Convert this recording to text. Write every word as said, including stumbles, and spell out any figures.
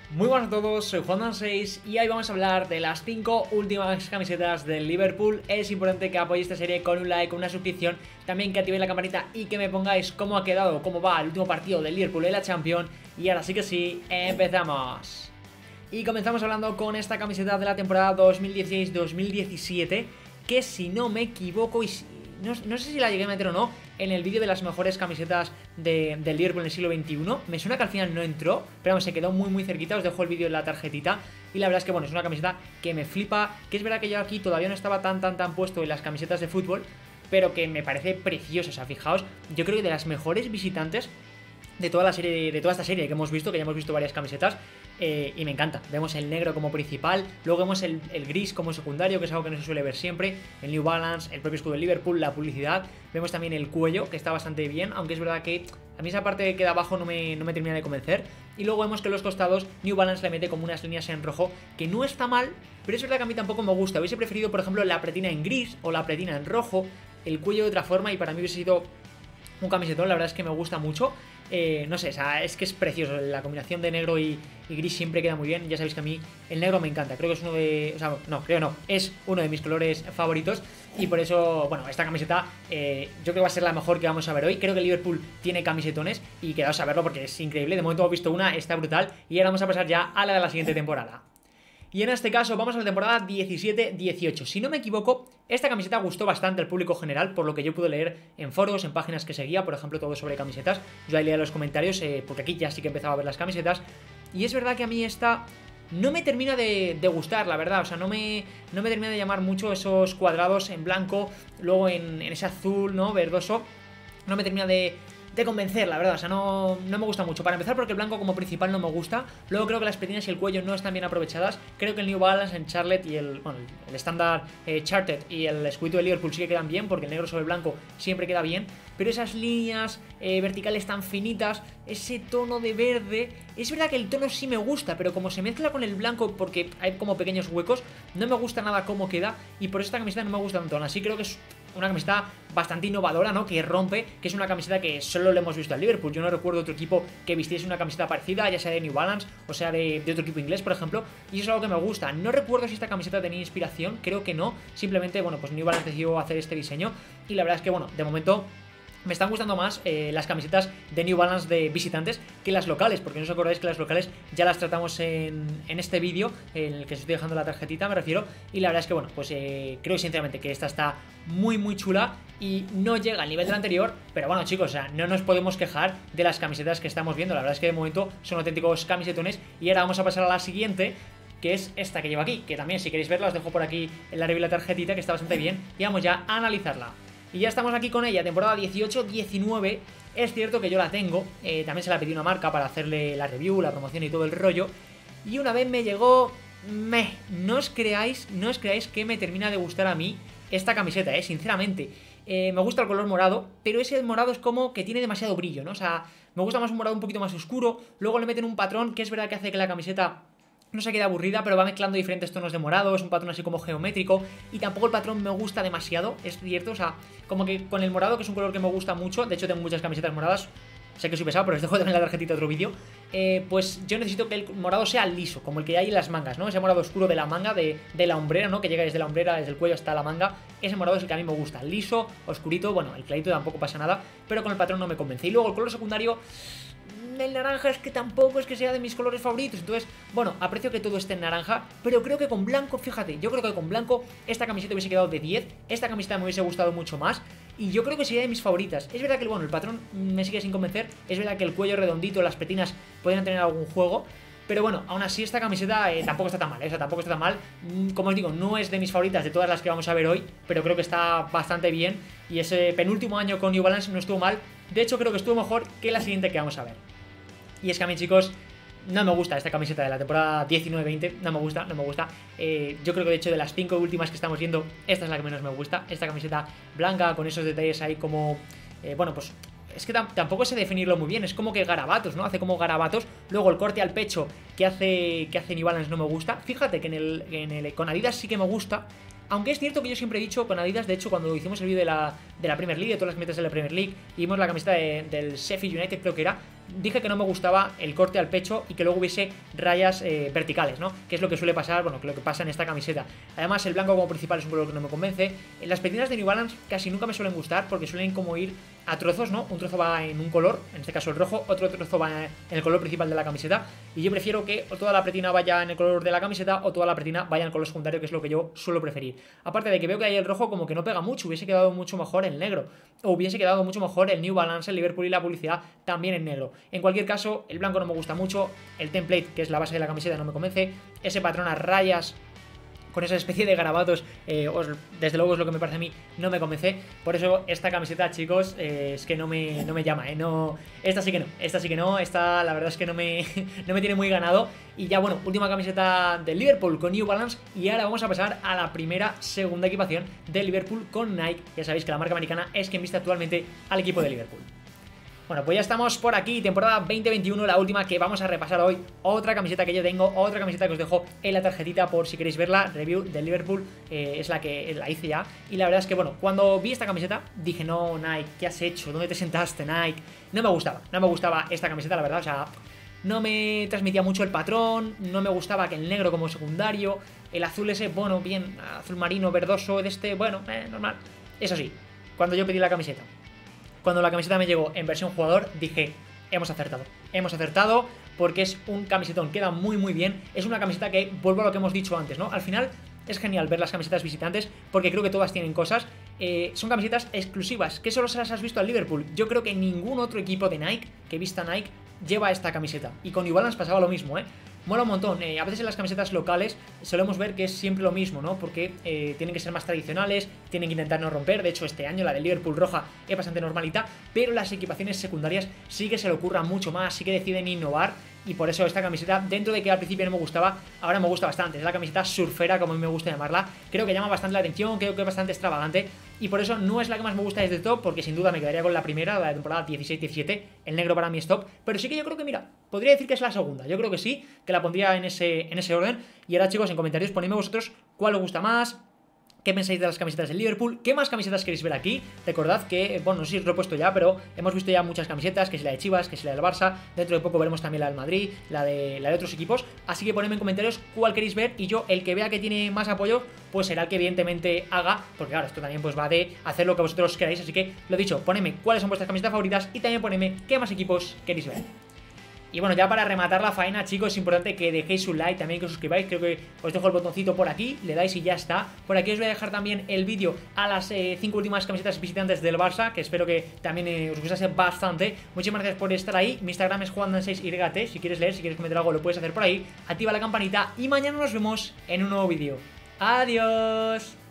Muy buenas a todos, soy Juan seis y hoy vamos a hablar de las cinco últimas camisetas del Liverpool. Es importante que apoyéis esta serie con un like, con una suscripción, también que activéis la campanita y que me pongáis cómo ha quedado, cómo va el último partido del Liverpool en la Champions. Y ahora sí que sí, empezamos. Y comenzamos hablando con esta camiseta de la temporada dos mil dieciséis dos mil diecisiete, que si no me equivoco y si... No, no sé si la llegué a meter o no en el vídeo de las mejores camisetas de, del Liverpool en el siglo veintiuno. Me suena que al final no entró, pero vamos, se quedó muy muy cerquita. Os dejo el vídeo en la tarjetita. Y la verdad es que bueno, es una camiseta que me flipa. Que es verdad que yo aquí todavía no estaba tan tan tan puesto en las camisetas de fútbol, pero que me parece preciosa. O sea, fijaos, yo creo que de las mejores visitantes de toda la serie, de toda esta serie que hemos visto, que ya hemos visto varias camisetas, eh, y me encanta. Vemos el negro como principal, luego vemos el, el gris como secundario, que es algo que no se suele ver siempre, el New Balance, el propio escudo de Liverpool, la publicidad, vemos también el cuello, que está bastante bien, aunque es verdad que a mí esa parte que queda abajo no me, no me termina de convencer, y luego vemos que en los costados New Balance le mete como unas líneas en rojo, que no está mal, pero es verdad que a mí tampoco me gusta. Hubiese preferido, por ejemplo, la pretina en gris o la pretina en rojo, el cuello de otra forma, y para mí hubiese sido un camisetón. La verdad es que me gusta mucho. Eh, no sé, o sea, es que es precioso. La combinación de negro y, y gris siempre queda muy bien. Ya sabéis que a mí el negro me encanta. Creo que es uno de... O sea, no, creo no. Es uno de mis colores favoritos. Y por eso, bueno, esta camiseta eh, yo creo que va a ser la mejor que vamos a ver hoy. Creo que el Liverpool tiene camisetones y quedaos a verlo porque es increíble. De momento hemos visto una, está brutal. Y ahora vamos a pasar ya a la de la siguiente temporada. Y en este caso vamos a la temporada diecisiete dieciocho. Si no me equivoco, esta camiseta gustó bastante al público general, por lo que yo pude leer en foros, en páginas que seguía, por ejemplo, todo sobre camisetas. Yo ahí leía los comentarios, eh, porque aquí ya sí que empezaba a ver las camisetas. Y es verdad que a mí esta no me termina de, de gustar, la verdad. O sea, no me, no me termina de llamar mucho esos cuadrados en blanco, luego en, en ese azul, ¿no? Verdoso. No me termina de... de convencer, la verdad, o sea, no, no me gusta mucho. Para empezar, porque el blanco como principal no me gusta. Luego creo que las petinas y el cuello no están bien aprovechadas. Creo que el New Balance en Charlotte y el, bueno, el estándar eh, Charted y el escudito de Liverpool sí que quedan bien, porque el negro sobre el blanco siempre queda bien. Pero esas líneas eh, verticales tan finitas, ese tono de verde, es verdad que el tono sí me gusta, pero como se mezcla con el blanco porque hay como pequeños huecos, no me gusta nada cómo queda, y por eso esta camiseta no me gusta tanto. Aún así creo que es una camiseta bastante innovadora, ¿no? Que rompe, que es una camiseta que solo lo hemos visto al Liverpool. Yo no recuerdo otro equipo que vistiese una camiseta parecida, ya sea de New Balance o sea de, de otro equipo inglés, por ejemplo, y eso es algo que me gusta. No recuerdo si esta camiseta tenía inspiración, creo que no, simplemente, bueno, pues New Balance decidió hacer este diseño, y la verdad es que, bueno, de momento me están gustando más eh, las camisetas de New Balance de visitantes que las locales, porque no os acordáis que las locales ya las tratamos en, en este vídeo, en el que os estoy dejando la tarjetita, me refiero, y la verdad es que, bueno, pues eh, creo sinceramente que esta está muy muy chula y no llega al nivel del anterior, pero bueno, chicos, o sea, no nos podemos quejar de las camisetas que estamos viendo. La verdad es que de momento son auténticos camisetones. Y ahora vamos a pasar a la siguiente, que es esta que llevo aquí, que también, si queréis verla, os dejo por aquí en la review la tarjetita, que está bastante bien, y vamos ya a analizarla. Y ya estamos aquí con ella, temporada dieciocho diecinueve. Es cierto que yo la tengo, eh, también se la pedí una marca para hacerle la review, la promoción y todo el rollo. Y una vez me llegó... Meh, no os creáis, no os creáis que me termina de gustar a mí esta camiseta, eh, sinceramente. Eh, me gusta el color morado, pero ese morado es como que tiene demasiado brillo, ¿no? O sea, me gusta más un morado un poquito más oscuro. Luego le meten un patrón que es verdad que hace que la camiseta no se quede aburrida, pero va mezclando diferentes tonos de morado. Es un patrón así como geométrico, y tampoco el patrón me gusta demasiado, es cierto. O sea, como que con el morado, que es un color que me gusta mucho, de hecho tengo muchas camisetas moradas, sé que soy pesado, pero os dejo también la tarjetita de otro vídeo. eh, Pues yo necesito que el morado sea liso, como el que hay en las mangas, ¿no? Ese morado oscuro de la manga, de, de la hombrera, ¿no? Que llega desde la hombrera, desde el cuello hasta la manga. Ese morado es el que a mí me gusta, liso, oscurito. Bueno, el clarito tampoco pasa nada, pero con el patrón no me convence. Y luego el color secundario, el naranja, es que tampoco es que sea de mis colores favoritos. Entonces, bueno, aprecio que todo esté en naranja, pero creo que con blanco, fíjate, yo creo que con blanco esta camiseta hubiese quedado de diez. Esta camiseta me hubiese gustado mucho más, y yo creo que sería de mis favoritas. Es verdad que, bueno, el patrón me sigue sin convencer. Es verdad que el cuello redondito, las petinas podrían tener algún juego, pero bueno, aún así esta camiseta eh, tampoco está tan mal, ¿eh? O sea, tampoco está tan mal. Como os digo, no es de mis favoritas de todas las que vamos a ver hoy, pero creo que está bastante bien. Y ese penúltimo año con New Balance no estuvo mal. De hecho, creo que estuvo mejor que la siguiente que vamos a ver. Y es que a mí, chicos, no me gusta esta camiseta de la temporada diecinueve veinte. No me gusta, no me gusta. eh, Yo creo que de hecho de las cinco últimas que estamos viendo, esta es la que menos me gusta. Esta camiseta blanca con esos detalles ahí como... Eh, bueno, pues... Es que tampoco sé definirlo muy bien. Es como que garabatos, ¿no? Hace como garabatos. Luego el corte al pecho que hace, que hace New Balance no me gusta. Fíjate que en el, en el con Adidas sí que me gusta. Aunque es cierto que yo siempre he dicho con Adidas, de hecho cuando hicimos el vídeo de la, de la Premier League, de todas las camisetas de la Premier League, y vimos la camiseta de, del Sheffield United, creo que era, dije que no me gustaba el corte al pecho y que luego hubiese rayas eh, verticales, ¿no? Que es lo que suele pasar, bueno, que lo que pasa en esta camiseta. Además, el blanco como principal es un color que no me convence. En las petinas de New Balance casi nunca me suelen gustar porque suelen como ir a trozos, ¿no? Un trozo va en un color, en este caso el rojo, otro trozo va en el color principal de la camiseta, y yo prefiero que o toda la pretina vaya en el color de la camiseta o toda la pretina vaya en el color secundario, que es lo que yo suelo preferir. Aparte de que veo que ahí el rojo como que no pega mucho, hubiese quedado mucho mejor el negro, o hubiese quedado mucho mejor el New Balance, el Liverpool y la publicidad también en negro. En cualquier caso, el blanco no me gusta mucho, el template, que es la base de la camiseta, no me convence, ese patrón a rayas con esa especie de garabatos, eh, os, desde luego es lo que me parece a mí, no me convence. Por eso esta camiseta, chicos, eh, es que no me, no me llama, eh, no, esta sí que no, esta sí que no, esta la verdad es que no me, no me tiene muy ganado. Y ya bueno, última camiseta del Liverpool con New Balance, y ahora vamos a pasar a la primera, segunda equipación del Liverpool con Nike. Ya sabéis que la marca americana es quien viste actualmente al equipo de Liverpool. Bueno, pues ya estamos por aquí, temporada veinte veintiuno, la última que vamos a repasar hoy. Otra camiseta que yo tengo, otra camiseta que os dejo en la tarjetita por si queréis verla. Review del Liverpool, eh, es la que la hice ya. Y la verdad es que, bueno, cuando vi esta camiseta dije, no, Nike, ¿qué has hecho? ¿Dónde te sentaste, Nike? No me gustaba, no me gustaba esta camiseta, la verdad, o sea, no me transmitía mucho el patrón, no me gustaba que el negro como secundario, el azul ese, bueno, bien, azul marino, verdoso, de este, bueno, eh, normal. Eso sí, cuando yo pedí la camiseta, cuando la camiseta me llegó en versión jugador, dije, hemos acertado, hemos acertado porque es un camisetón, queda muy muy bien, es una camiseta que, vuelvo a lo que hemos dicho antes, ¿no? Al final es genial ver las camisetas visitantes porque creo que todas tienen cosas, eh, son camisetas exclusivas, que solo se las has visto al Liverpool. Yo creo que ningún otro equipo de Nike, que vista Nike, lleva esta camiseta, y con New Balance pasaba lo mismo, ¿eh? Mola un montón, eh, a veces en las camisetas locales solemos ver que es siempre lo mismo, ¿no? Porque eh, tienen que ser más tradicionales, tienen que intentar no romper. De hecho, este año la de Liverpool roja es bastante normalita, pero las equipaciones secundarias sí que se le ocurran mucho más, sí que deciden innovar. Y por eso esta camiseta, dentro de que al principio no me gustaba, ahora me gusta bastante. Es la camiseta surfera, como a mí me gusta llamarla. Creo que llama bastante la atención, creo que es bastante extravagante, y por eso no es la que más me gusta desde top, porque sin duda me quedaría con la primera, la de temporada dieciséis diecisiete. El negro para mí es top, pero sí que yo creo que, mira, podría decir que es la segunda. Yo creo que sí, que la pondría en ese, en ese orden. Y ahora, chicos, en comentarios ponedme vosotros cuál os gusta más, qué pensáis de las camisetas del Liverpool, qué más camisetas queréis ver aquí. Recordad que, bueno, no sé si os lo he puesto ya, pero hemos visto ya muchas camisetas, que es la de Chivas, que es la del Barça, dentro de poco veremos también la del Madrid, la de, la de otros equipos, así que ponedme en comentarios cuál queréis ver, y yo, el que vea que tiene más apoyo, pues será el que evidentemente haga, porque claro, esto también pues va de hacer lo que vosotros queráis, así que lo dicho, ponedme cuáles son vuestras camisetas favoritas, y también ponedme qué más equipos queréis ver. Y bueno, ya para rematar la faena, chicos, es importante que dejéis un like, también que os suscribáis. Creo que os dejo el botoncito por aquí, le dais y ya está. Por aquí os voy a dejar también el vídeo a las eh, cinco últimas camisetas visitantes del Barça, que espero que también eh, os gustase bastante. Muchísimas gracias por estar ahí. Mi Instagram es juan seis y t. Si quieres leer, si quieres comentar algo, lo puedes hacer por ahí. Activa la campanita y mañana nos vemos en un nuevo vídeo. ¡Adiós!